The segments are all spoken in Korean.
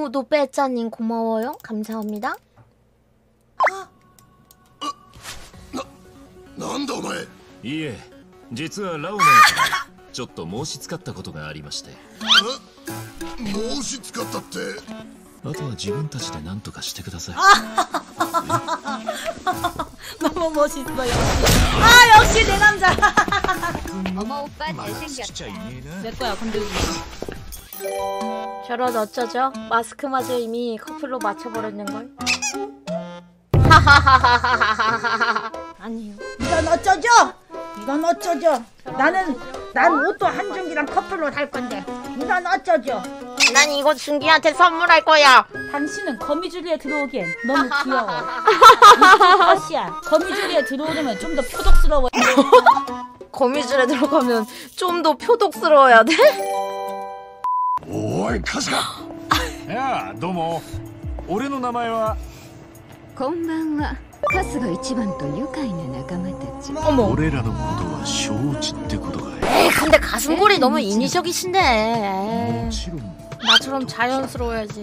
구독 빼짜님 고마워요. 감사합니다. なんだお前。 いえ、実はラオマヤからちょっと申し付かったことがありまして。 申し付かったって。 あとは自分たちで何とかしてください。 너무 멋있어 역시. 아 역시 내 남자. 어머 오빠 잘생겼다. 내 거야 건들지. 저런 어쩌죠? 마스크마저 이미 커플로 맞춰버렸는걸. 아니요. 이건 어쩌죠? 이건 어쩌죠? 난 옷도 한중기랑 커플로 살 건데 이건 어쩌죠? 난 이거 준기한테 선물할 거야. 당신은 거미줄리에 들어오기엔 너무 귀여워. 아시야 거미줄리에 들어오려면 좀 더 표독스러워. 거미줄에 들어가면 좀 더 표독스러워야 돼? おいカシカ。 いや、どうも。俺の名前は。 こんばんは。カスが一番と愉快な仲間たち。 어머. 俺らのことは承知ってことかい。 에이 근데 가슴골이 너무 인위적이신데. もちろん。 나처럼 자연스러워야지.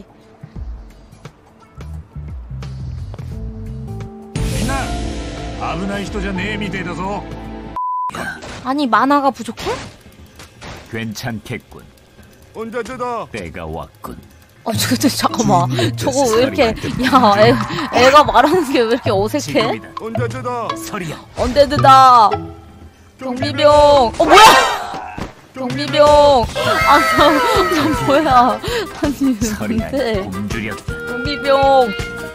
みんな危ない人じゃねえみてえだぞ。 아니 만화가 부족해? 괜찮겠군. 언제다. 때가 왔군. 잠깐만. 저거 왜 이렇게 야 애가 말하는 게 왜 이렇게 어색해? 언제다. 서리야. 언데드다. 경비병. 뭐야? 경비병. 아, 나 뭐야? 아니 근데 경비병.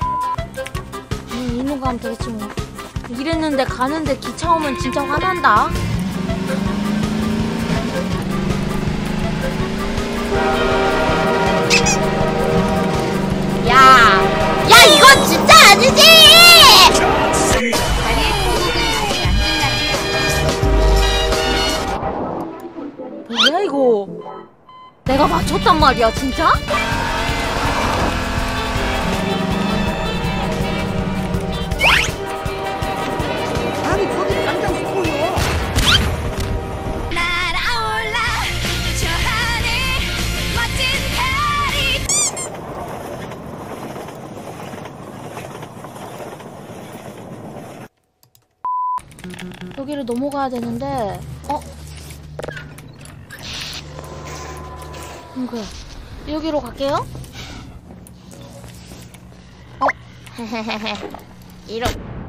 이놈 가면 되겠지 뭐. 이랬는데 가는데 기차 오면 진짜 화난다. 야 이건 진짜 아니지! 뭐야 이거? 내가 맞췄단 말이야 진짜? 아니 거기 당장 숨어요. 날아올라 저 하늘 멋진 달이. 여기를 넘어가야 되는데 그래 여기로 갈게요. 헤헤헤헤 이런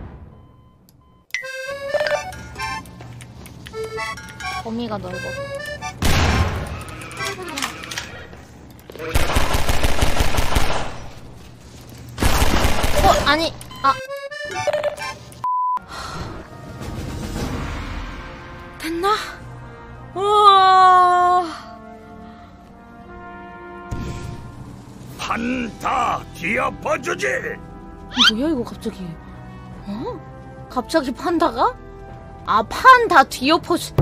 범위가 넓어. 아니 됐나? 우와 판다 뒤엎어주지. 뭐야 이거 갑자기? 갑자기 판다가? 아 판다 뒤엎어주.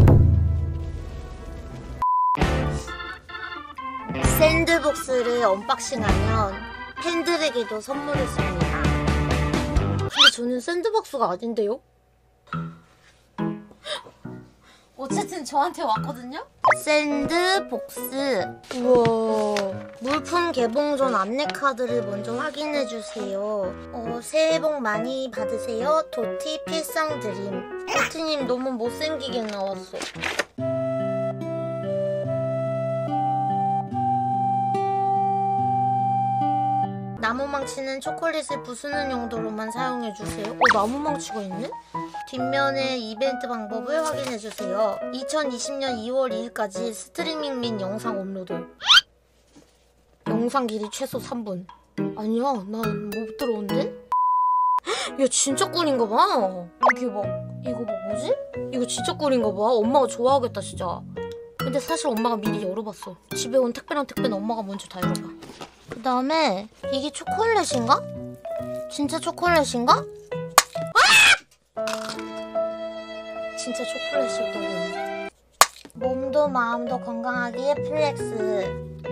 샌드복스를 언박싱하면 팬들에게도 선물을 씁니다. 근데 저는 샌드박스가 아닌데요? 어쨌든 저한테 왔거든요? 샌드복스. 우와. 물품 개봉 전 안내카드를 먼저 확인해주세요. 새해 복 많이 받으세요. 도티 필상 드림. 도티님 너무 못생기게 나왔어. 나무망치는 초콜릿을 부수는 용도로만 사용해주세요. 나무망치가 있네? 뒷면의 이벤트 방법을 확인해주세요. 2020년 2월 2일까지 스트리밍 및 영상 업로드. 영상 길이 최소 3분. 아니야, 난 못 들어온대? 야, 진짜 꿀인가 봐. 이게 막, 이거 막 뭐지? 이거 진짜 꿀인가 봐. 엄마가 좋아하겠다, 진짜. 근데 사실 엄마가 미리 열어봤어. 집에 온 택배랑 택배는 엄마가 먼저 다 열어봐. 그 다음에 이게 초콜릿인가? 진짜 초콜릿인가? 진짜 초콜릿이었던 거네. 몸도 마음도 건강하기에 플렉스.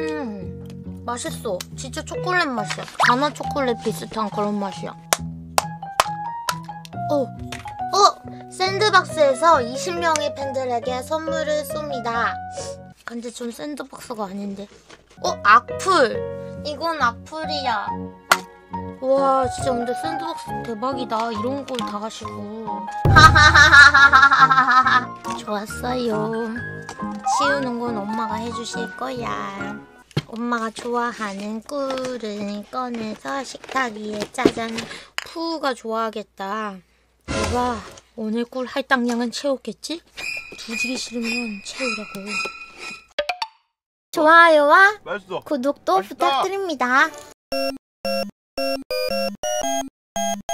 맛있어. 진짜 초콜릿 맛이야. 가나 초콜릿 비슷한 그런 맛이야. 샌드박스에서 20명의 팬들에게 선물을 쏩니다. 근데 전 샌드박스가 아닌데. 악플. 이건 악플이야. 와, 진짜 근데 샌드박스 대박이다. 이런 걸 다 가시고. 좋았어요. 치우는 건 엄마가 해주실 거야. 엄마가 좋아하는 꿀을 꺼내서 식탁 위에 짜잔. 푸우가 좋아하겠다. 내가 오늘 꿀 할당량은 채웠겠지? 두지기 싫으면 채우라고. 좋아요와 구독도 부탁드립니다.